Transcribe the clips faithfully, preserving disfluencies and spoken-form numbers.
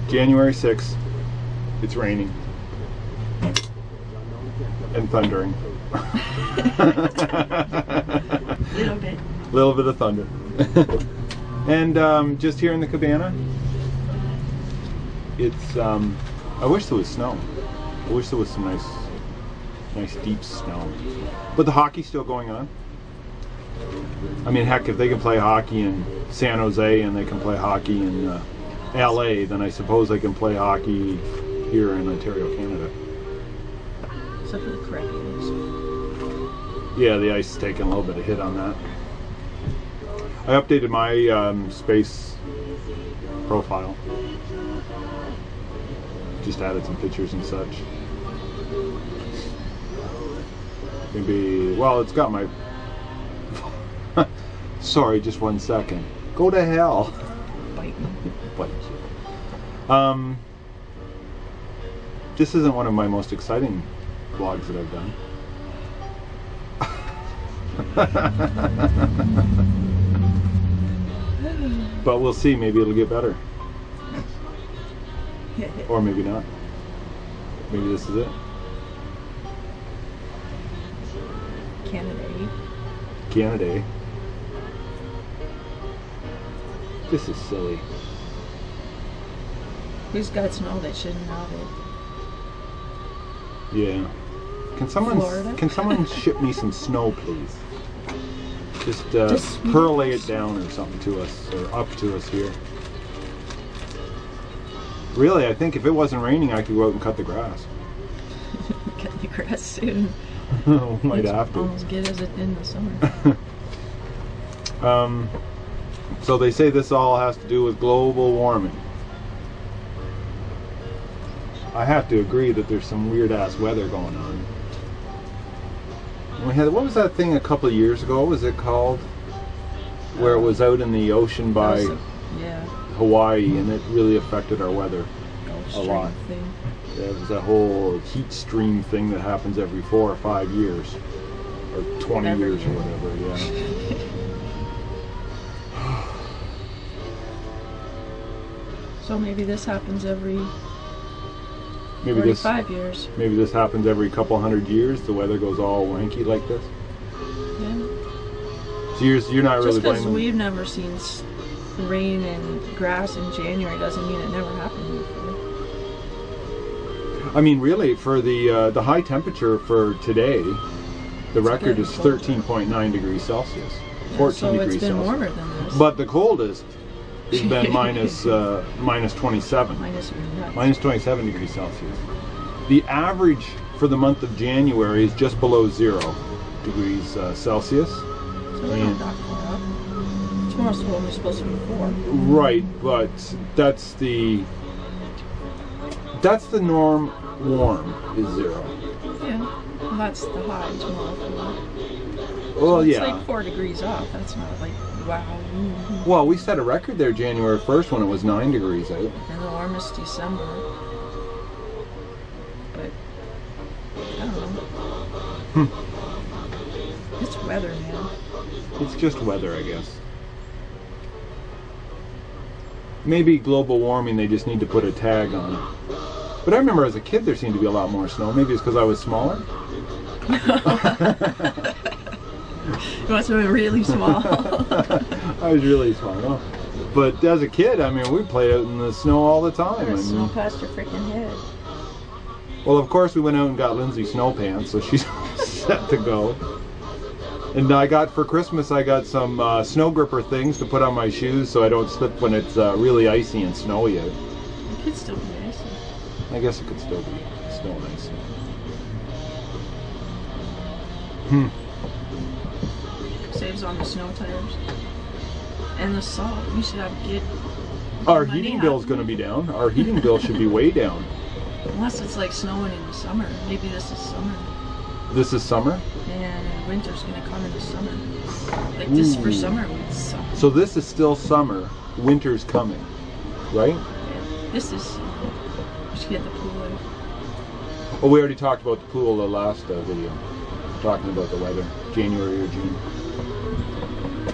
January sixth. It's raining. And thundering. Little bit. Little bit of thunder. And um, just here in the cabana, it's, um, I wish there was snow. I wish there was some nice, nice deep snow. But the hockey's still going on. I mean, heck, if they can play hockey in San Jose and they can play hockey in uh, L A, then I suppose they can play hockey here in Ontario, Canada. Except for the Caribbeans. Yeah, the ice is taking a little bit of hit on that. I updated my um, space profile. Just added some pictures and such. Maybe, well, it's got my... Sorry, just one second. Go to hell. Bite me. Bite you. Um, this isn't one of my most exciting vlogs that I've done. But we'll see, maybe it'll get better. Or maybe not. Maybe this is it. Canada. Canada. This is silly. Who's got snow that shouldn't have it? Yeah. Can someone Florida? can someone ship me some snow, please? Just, uh, Just perlay it down or something to us, or up to us here. Really, I think if it wasn't raining, I could go out and cut the grass. Cut the grass soon. Might It's have to. almost good as it in the summer. um, so they say this all has to do with global warming. I have to agree that there's some weird ass weather going on. We had, what was that thing a couple of years ago? What was it called? Where it was out in the ocean by a, yeah. Hawaii, and it really affected our weather Gulf a lot. Stream thing. Yeah, it was that whole heat stream thing that happens every four or five years, or twenty Every years year. or whatever. Yeah. So maybe this happens every Maybe this forty-five years. maybe this happens every couple hundred years. The weather goes all wanky like this. Yeah. So you're you're not really Just because blaming. we've never seen s- rain and grass in January doesn't mean it never happened before. I mean, really, for the uh, the high temperature for today, the record been is colder. thirteen point nine degrees Celsius, Yeah, fourteen so degrees it's been Celsius. warmer than this. But the coldest has been minus uh, minus twenty-seven. Minus nuts. Minus twenty-seven degrees Celsius. The average for the month of January is just below zero degrees uh, Celsius. So we're not that far up. Tomorrow's when we're supposed to be four. Right, but that's the that's the norm. Warm is zero. Yeah. Well, that's the high tomorrow. Well, It's yeah. like four degrees off. That's not like, wow. Mm-hmm. Well, we set a record there January first when it was nine degrees out. And the warmest December. But, I don't know. Hmm. It's weather, man. It's just weather, I guess. Maybe global warming, they just need to put a tag on it. But I remember as a kid there seemed to be a lot more snow. Maybe it's because I was smaller. You want something really small? I was really small. No. But as a kid, I mean, we played out in the snow all the time. There's snow And, past your freaking head. well, of course, we went out and got Lindsay snow pants, so she's set to go. And I got, for Christmas, I got some uh, snow gripper things to put on my shoes so I don't slip when it's uh, really icy and snowy out. It could still be nice. I guess it could still be snow and icy. Hmm. Saves on the snow tires. And the salt. We should have get. Our money heating bill's going to happening. be down. Our heating bill should be way down. Unless it's like snowing in the summer. Maybe this is summer. This is summer? And winter's gonna come in the summer. Like this for Ooh. summer would suck. So this is still summer. Winter's coming, right? Yeah, this is. We should get the pool out. Well, we already talked about the pool the last uh, video. Talking about the weather, January or June.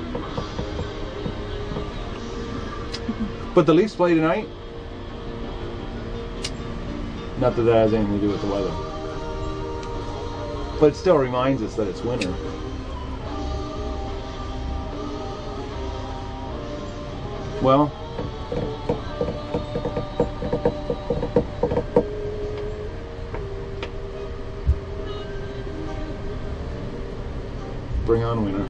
But the Leafs play tonight. Not that that has anything to do with the weather. But it still reminds us that it's winter. Well, bring on winter.